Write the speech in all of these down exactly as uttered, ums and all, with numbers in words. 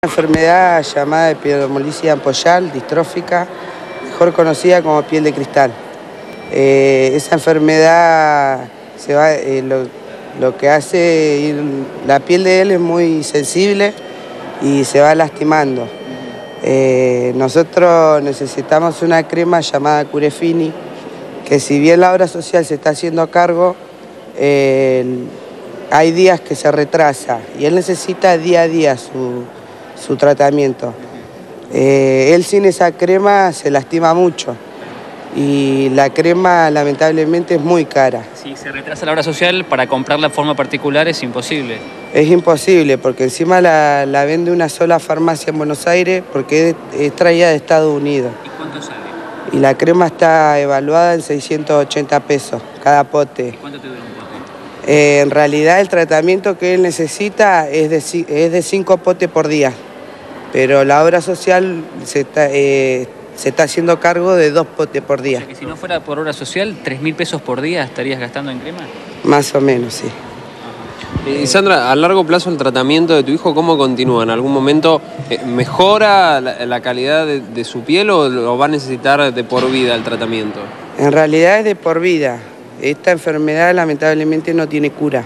Una enfermedad llamada epidermolisis ampollal distrófica, mejor conocida como piel de cristal. Eh, esa enfermedad se va, eh, lo, lo que hace ir, la piel de él es muy sensible y se va lastimando. Eh, nosotros necesitamos una crema llamada Curefini, que si bien la obra social se está haciendo cargo, eh, hay días que se retrasa y él necesita día a día su, su tratamiento. Eh, él sin esa crema se lastima mucho y la crema lamentablemente es muy cara. Si se retrasa la obra social, para comprarla de forma particular es imposible. Es imposible porque encima la, la vende una sola farmacia en Buenos Aires porque es, es traída de Estados Unidos. ¿Y cuánto sale? Y la crema está evaluada en seiscientos ochenta pesos cada pote. ¿Y cuánto te dura un pote? Eh, en realidad el tratamiento que él necesita es de, es de cinco potes por día, pero la obra social se está, eh, se está haciendo cargo de dos potes por día. O sea que si no fuera por obra social, tres mil pesos por día estarías gastando en crema. Más o menos, sí. Y Sandra, a largo plazo el tratamiento de tu hijo, ¿cómo continúa? ¿En algún momento eh, mejora la, la calidad de, de su piel o lo va a necesitar de por vida el tratamiento? En realidad es de por vida. Esta enfermedad lamentablemente no tiene cura.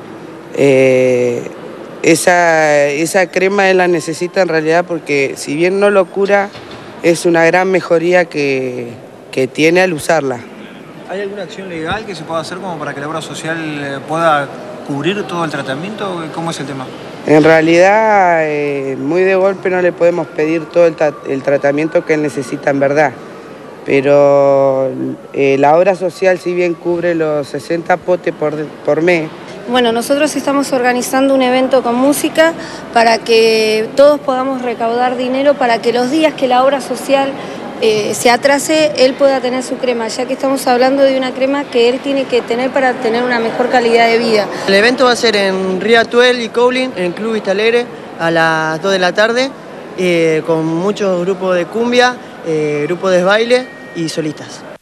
Eh, esa, esa crema él la necesita en realidad porque si bien no lo cura, es una gran mejoría que, que tiene al usarla. ¿Hay alguna acción legal que se pueda hacer como para que la obra social pueda cubrir todo el tratamiento? ¿Cómo es el tema? En realidad, eh, muy de golpe no le podemos pedir todo el, tra el tratamiento que él necesita en verdad. Pero eh, la obra social, si bien cubre los sesenta potes por, por mes. Bueno, nosotros estamos organizando un evento con música para que todos podamos recaudar dinero para que los días que la obra social eh, se atrase, él pueda tener su crema, ya que estamos hablando de una crema que él tiene que tener para tener una mejor calidad de vida. El evento va a ser en Ría Tuel y Coblin, en el Club Vista Alegre, a las dos de la tarde, eh, con muchos grupos de cumbia, eh, grupos de baile y solistas.